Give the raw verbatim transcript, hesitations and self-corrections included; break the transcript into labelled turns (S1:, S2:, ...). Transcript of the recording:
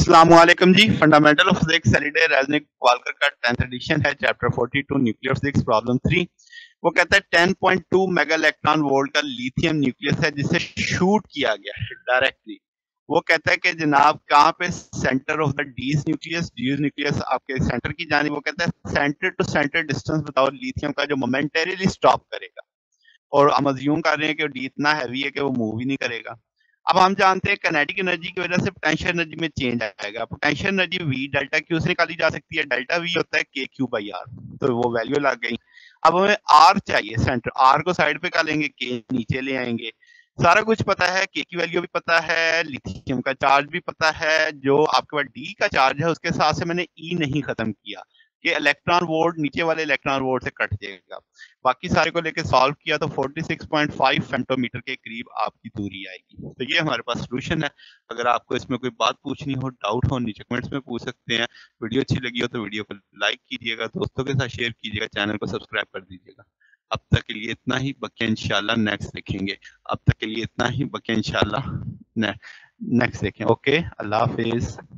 S1: अस्सलामुअलैकुम जी। Fundamental of physics सैटरडे रेजनिक वालकर का टेंथ एडिशन है, चैप्टर बयालीस न्यूक्लियर फिजिक्स प्रॉब्लम थ्री। वो कहता है ten point two mega electron volt का लिथियम न्यूक्लियस है जिसे शूट किया गया है डायरेक्टली। वो कहता है कि जनाब कहाँ पे centre of the these nucleus these nucleus आपके सेंटर की जानिब। वो कहता है सेंटर टू सेंटर डिस्टेंस बताओ लिथियम का जो मोमेंटरीली स्टॉप करेगा, और हम अज्यूम कर रहे हैं कि डी इतना हैवी है कि वो मूव ही नहीं करेगा। अब हम जानते हैं काइनेटिक एनर्जी की वजह से पोटेंशियल एनर्जी में चेंज आएगा। Potential energy V delta Q से निकाली जा सकती है, डेल्टा वी होता है के क्यू बाई आर, तो वो वैल्यू लग गई। अब हमें आर चाहिए, सेंटर आर को साइड पे कर लेंगे, के नीचे ले आएंगे। सारा कुछ पता है, के की वैल्यू भी पता है, लिथियम का चार्ज भी पता है, जो आपके पास डी का चार्ज है उसके साथ से मैंने ई नहीं खत्म किया कि इलेक्ट्रॉन वोल्ट नीचे वाले इलेक्ट्रॉन वोल्ट से कट जाएगा। बाकी सारे को लेके सॉल्व किया तो छियालीस पॉइंट पाँच फेम्टोमीटर के करीब आपकी दूरी आएगी। तो ये हमारे पास सोल्यूशन है। अगर आपको इसमें कोई बात पूछनी हो, डाउट हो, नीचे कमेंट्स में पूछ सकते हैं। वीडियो अच्छी लगी हो तो वीडियो को लाइक कीजिएगा, दोस्तों के साथ शेयर कीजिएगा, चैनल को सब्सक्राइब कर दीजिएगा। अब तक के लिए इतना ही, बाकी इंशाल्लाह नेक्स्ट देखेंगे। अब तक के लिए इतना ही, बाकी इंशाल्लाह नेक्स्ट देखें। ओके, अल्लाह हाफिज।